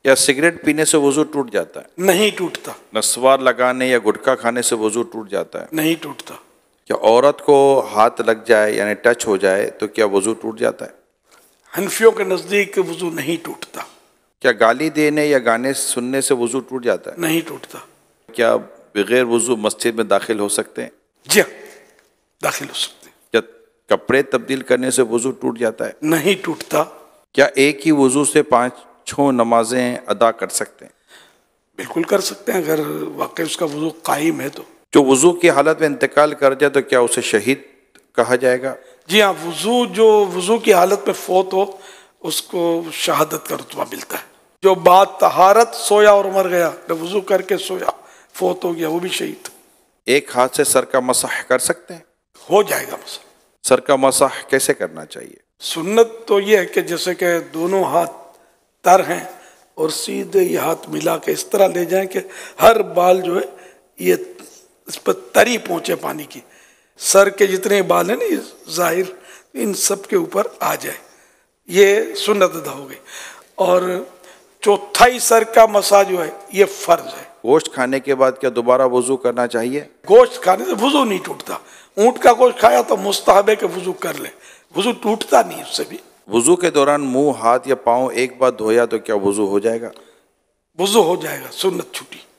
یا سگریٹ پینے سے وضو ٹوٹ جاتا ہے؟ نہیں ٹوٹتا. نسوار لگانے یا گٹکا کھانے سے وضو ٹوٹ جاتا ہے؟ نہیں ٹوٹتا. کیا عورت کو ہاتھ لگ جائے یعنی ٹچ ہو جائے تو کیا وضو ٹوٹ جاتا ہے؟ حنفیوں کے نزدیک وضو نہیں ٹوٹتا. کیا گالی دینے یا گانے سننے سے وضو ٹوٹ جاتا ہے؟ نہیں ٹوٹتا. کیا بغیر وضو مسجد میں داخل ہو سکتے ہیں؟ جی ہاں، داخل ہو سکتے ہیں. کیا کپڑے تبدیل کرنے سے وضو ٹوٹ جاتا ہے؟ نہیں ٹوٹتا. کیا ایک ہی وضو سے 5 نمازیں ادا کر سکتے ہیں؟ بالکل کر سکتے ہیں، اگر واقعی اس کا وضو قائم ہے تو. جو وضو کی حالت میں انتقال کر جائے تو کیا اسے شہید کہا جائے گا؟ جی ہاں، جو وضو کی حالت میں فوت ہو اس کو شہادت کا رتبہ ملتا ہے. جو بعد طہارت سویا اور مر گیا، وضو کر کے سویا فوت ہو گیا، وہ بھی شہید. ایک ہاتھ سے سر کا مسح کر سکتے ہیں؟ ہو جائے گا مسح. سر کا مسح کیسے کرنا چاہیے؟ سنت تو یہ ہے کہ جیسے کہ دونوں ہاتھ تر ہیں اور سیدھے یہ ہاتھ ملا کے اس طرح لے جائیں کہ ہر بال جو ہے یہ اس پر تری پہنچے پانی کی. سر کے جتنے بال ہیں نا یہ ظاہر ان سب کے اوپر آ جائے، یہ سنت ادا ہو گئی. اور چوتھائی سر کا مسح جو ہے یہ فرض ہے. گوشت کھانے کے بعد کیا دوبارہ وضو کرنا چاہیے؟ گوشت کھانے سے وضو نہیں ٹوٹتا. اونٹ کا گوشت کھایا تو مستحب ہے کہ وضو کر لے، وضو ٹوٹتا نہیں اس سے بھی. وضو کے دوران منہ، ہاتھ یا پاؤں ایک بار دھویا تو کیا وضو ہو جائے گا؟ وضو ہو جائے گا، سنت چھوٹی.